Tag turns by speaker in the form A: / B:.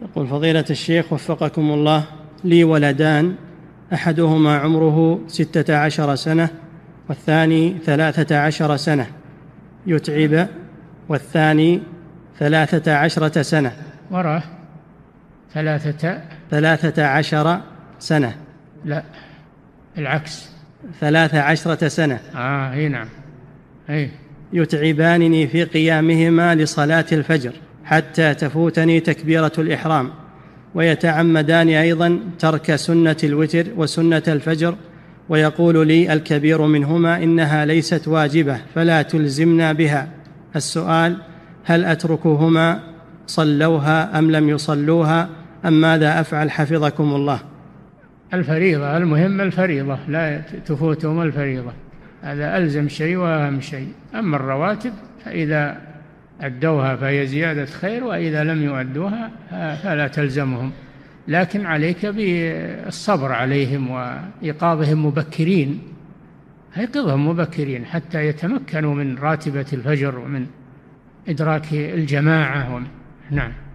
A: يقول فضيلة الشيخ وفقكم الله، لي ولدان، أحدهما عمره 16 سنة والثاني 13 سنة، يتعب، والثاني 13 سنة.
B: وراه
A: 13 سنة.
B: لا، العكس.
A: 13 سنة.
B: اي نعم.
A: يتعبانني في قيامهما لصلاة الفجر حتى تفوتني تكبيرة الإحرام، ويتعمدان أيضا ترك سنة الوتر وسنة الفجر، ويقول لي الكبير منهما إنها ليست واجبة فلا تلزمنا بها. السؤال: هل أتركهما صلوها أم لم يصلوها أم ماذا أفعل حفظكم الله؟
B: الفريضة، المهم الفريضة، لا تفوتهم الفريضة، هذا ألزم شيء وأهم شيء. أما الرواتب فإذا أدوها فهي زيادة خير، وإذا لم يؤدوها فلا تلزمهم، لكن عليك بالصبر عليهم وإيقاظهم مبكرين، أيقظهم مبكرين حتى يتمكنوا من راتبة الفجر ومن إدراك الجماعة. نعم.